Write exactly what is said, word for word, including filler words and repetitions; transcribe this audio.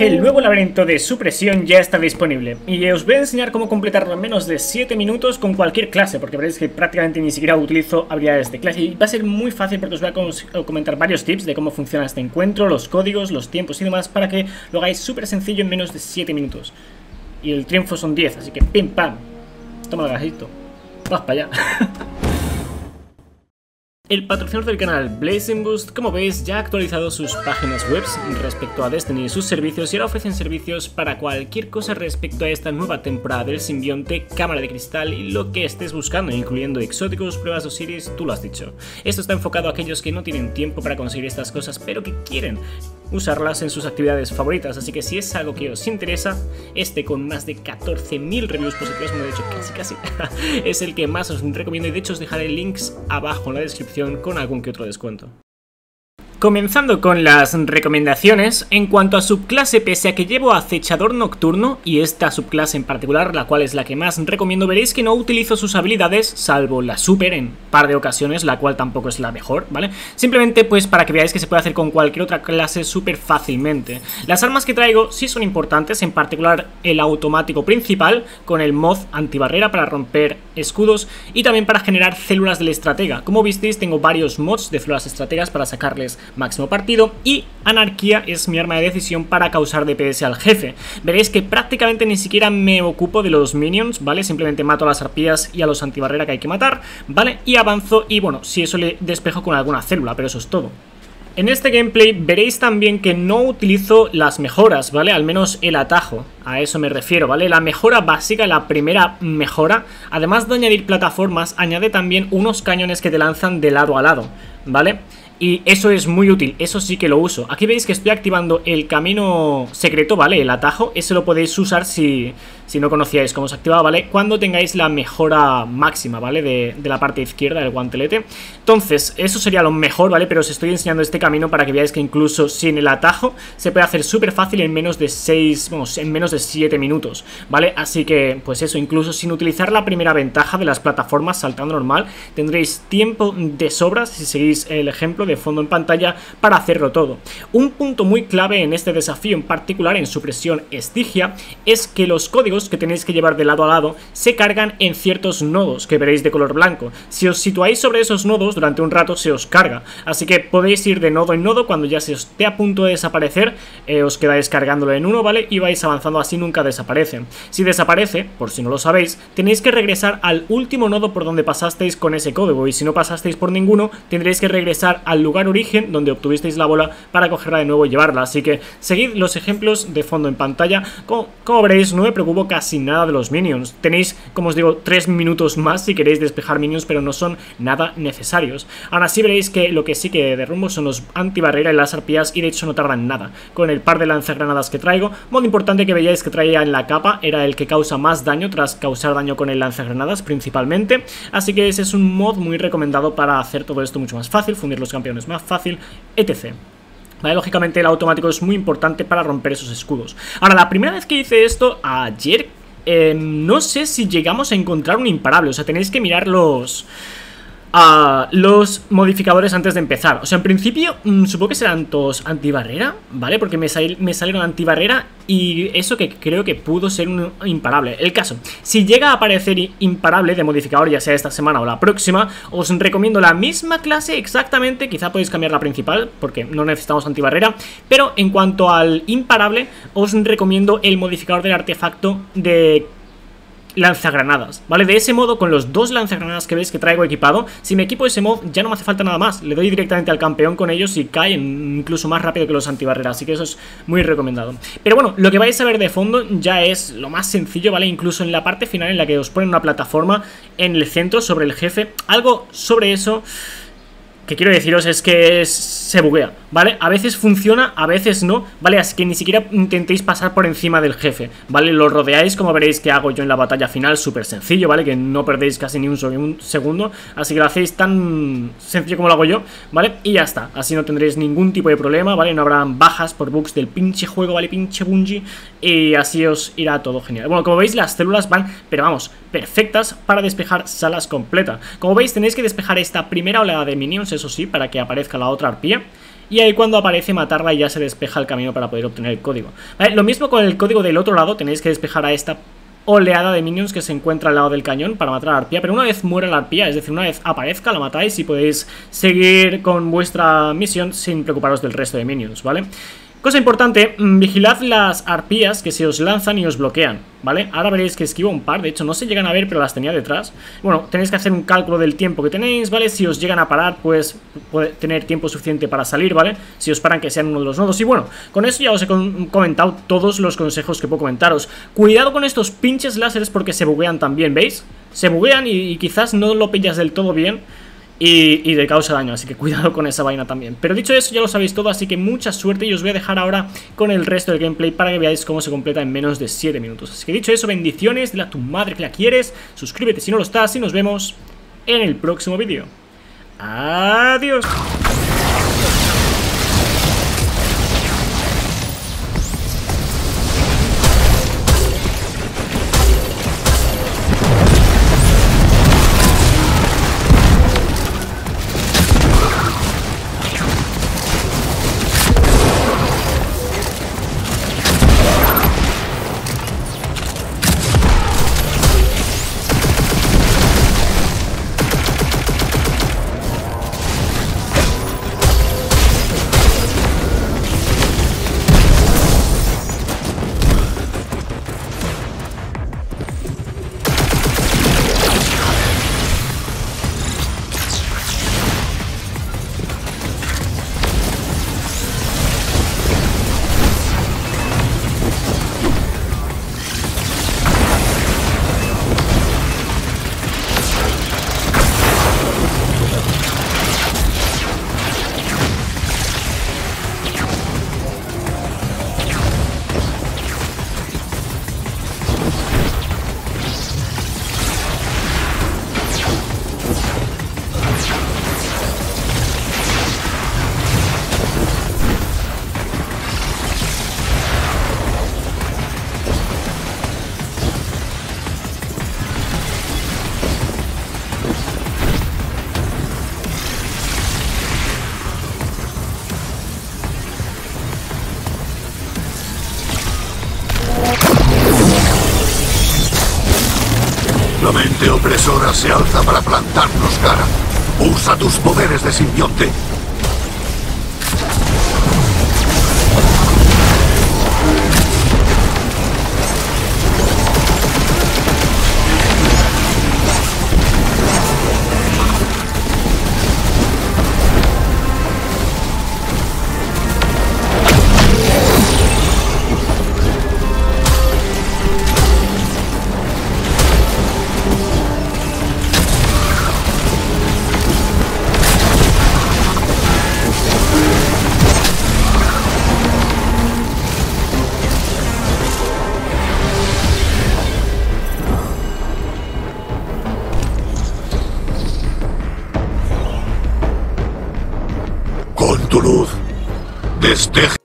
El nuevo laberinto de supresión ya está disponible y os voy a enseñar cómo completarlo en menos de siete minutos con cualquier clase, porque veréis que prácticamente ni siquiera utilizo habilidades de clase y va a ser muy fácil porque os voy a comentar varios tips de cómo funciona este encuentro, los códigos, los tiempos y demás para que lo hagáis súper sencillo en menos de siete minutos. Y el triunfo son diez, así que pim pam, toma el gasito, vas para allá. El patrocinador del canal, Blazing Boost, como veis, ya ha actualizado sus páginas web respecto a Destiny y sus servicios y ahora ofrecen servicios para cualquier cosa respecto a esta nueva temporada del simbionte, cámara de cristal y lo que estés buscando, incluyendo exóticos, pruebas de Osiris, tú lo has dicho. Esto está enfocado a aquellos que no tienen tiempo para conseguir estas cosas, pero que quieren usarlas en sus actividades favoritas, así que si es algo que os interesa, este con más de catorce mil reviews positivas, me he dicho casi casi, es el que más os recomiendo y de hecho os dejaré links abajo en la descripción con algún que otro descuento. Comenzando con las recomendaciones, en cuanto a subclase, pese a que llevo acechador nocturno y esta subclase en particular, la cual es la que más recomiendo, veréis que no utilizo sus habilidades, salvo la super en par de ocasiones, la cual tampoco es la mejor, ¿vale? Simplemente pues para que veáis que se puede hacer con cualquier otra clase súper fácilmente. Las armas que traigo sí son importantes, en particular el automático principal, con el mod antibarrera para romper escudos y también para generar células del estratega. Como visteis, tengo varios mods de células estrategas para sacarles máximo partido y anarquía es mi arma de decisión para causar D P S al jefe. Veréis que prácticamente ni siquiera me ocupo de los minions, ¿vale? Simplemente mato a las arpías y a los antibarrera que hay que matar, ¿vale? Y avanzo y bueno, si eso le despejo con alguna célula, pero eso es todo. En este gameplay veréis también que no utilizo las mejoras, ¿vale? Al menos el atajo, a eso me refiero, ¿vale? La mejora básica, la primera mejora, además de añadir plataformas, añade también unos cañones que te lanzan de lado a lado, ¿vale? Y eso es muy útil, eso sí que lo uso. Aquí veis que estoy activando el camino secreto, ¿vale? El atajo, ese lo podéis usar si, si no conocíais cómo se activaba, ¿vale? Cuando tengáis la mejora máxima, ¿vale? De, de la parte izquierda del guantelete. Entonces, eso sería lo mejor, ¿vale? Pero os estoy enseñando este camino para que veáis que incluso sin el atajo se puede hacer súper fácil en menos de seis, vamos, en menos de siete minutos, ¿vale? Así que, pues eso, incluso sin utilizar la primera ventaja de las plataformas saltando normal, tendréis tiempo de sobra si seguís el ejemplo de de fondo en pantalla para hacerlo todo. Un punto muy clave en este desafío en particular en supresión Estigia es que los códigos que tenéis que llevar de lado a lado se cargan en ciertos nodos que veréis de color blanco. Si os situáis sobre esos nodos durante un rato se os carga, así que podéis ir de nodo en nodo. Cuando ya se os esté a punto de desaparecer eh, os quedáis cargándolo en uno, ¿vale? Y vais avanzando así, nunca desaparece. Si desaparece, por si no lo sabéis, tenéis que regresar al último nodo por donde pasasteis con ese código y si no pasasteis por ninguno tendréis que regresar al lugar origen donde obtuvisteis la bola para cogerla de nuevo y llevarla, así que seguid los ejemplos de fondo en pantalla. Como, como veréis, no me preocupo casi nada de los minions, tenéis, como os digo, tres minutos más si queréis despejar minions, pero no son nada necesarios. Ahora sí veréis que lo que sí que derrumbo son los antibarrera y las arpías y de hecho no tardan nada, con el par de lanzagranadas que traigo. Modo importante que veáis que traía en la capa era el que causa más daño tras causar daño con el lanzagranadas principalmente, así que ese es un mod muy recomendado para hacer todo esto mucho más fácil, fundir los campeones más fácil, etcétera. Vale, lógicamente el automático es muy importante para romper esos escudos. Ahora, la primera vez que hice esto, ayer, eh, no sé si llegamos a encontrar un imparable. O sea, tenéis que mirar los... Uh, los modificadores antes de empezar. O sea, en principio mmm, supongo que serán todos antibarrera, ¿vale? Porque me, sal me salieron antibarrera y eso que creo que pudo ser un imparable. El caso, si llega a aparecer imparable de modificador, ya sea esta semana o la próxima, os recomiendo la misma clase exactamente. Quizá podéis cambiar la principal porque no necesitamos antibarrera, pero en cuanto al imparable os recomiendo el modificador del artefacto de lanzagranadas, ¿vale? De ese modo, con los dos lanzagranadas que veis que traigo equipado, si me equipo ese mod ya no me hace falta nada más, le doy directamente al campeón con ellos y caen incluso más rápido que los antibarreras, así que eso es muy recomendado. Pero bueno, lo que vais a ver de fondo ya es lo más sencillo, ¿vale? Incluso en la parte final en la que os ponen una plataforma en el centro sobre el jefe, algo sobre eso que quiero deciros es que es, se buguea, ¿vale? A veces funciona, a veces no, ¿vale? Así que ni siquiera intentéis pasar por encima del jefe, ¿vale? Lo rodeáis como veréis que hago yo en la batalla final, súper sencillo, ¿vale? Que no perdéis casi ni un, ni un segundo, así que lo hacéis tan sencillo como lo hago yo, ¿vale? Y ya está, así no tendréis ningún tipo de problema, ¿vale? No habrán bajas por bugs del pinche juego, ¿vale? Pinche Bungie, y así os irá todo genial. Bueno, como veis las células van, pero vamos, perfectas para despejar salas completa. Como veis tenéis que despejar esta primera oleada de minions, eso sí, para que aparezca la otra arpía. y ahí cuando aparece matarla ya se despeja el camino para poder obtener el código, ¿vale? Lo mismo con el código del otro lado, tenéis que despejar a esta oleada de minions que se encuentra al lado del cañón para matar a la arpía, pero una vez muera la arpía, es decir, una vez aparezca, la matáis y podéis seguir con vuestra misión sin preocuparos del resto de minions, ¿vale? Cosa importante, vigilad las arpías que se os lanzan y os bloquean, ¿vale? Ahora veréis que esquivo un par, de hecho no se llegan a ver, pero las tenía detrás. Bueno, tenéis que hacer un cálculo del tiempo que tenéis, ¿vale? Si os llegan a parar, pues puede tener tiempo suficiente para salir, ¿vale? Si os paran, que sean uno de los nodos. Y bueno, con eso ya os he comentado todos los consejos que puedo comentaros. Cuidado con estos pinches láseres porque se buguean también, ¿veis? Se buguean y, y quizás no lo pillas del todo bien Y, y de causa daño, así que cuidado con esa vaina también. Pero dicho eso, ya lo sabéis todo, así que mucha suerte. Y os voy a dejar ahora con el resto del gameplay para que veáis cómo se completa en menos de siete minutos. Así que dicho eso, bendiciones, dile a tu madre que la quieres, suscríbete si no lo estás y nos vemos en el próximo vídeo. Adiós. La mente opresora se alza para plantarnos cara. Usa tus poderes de simbionte. Con tu luz, desde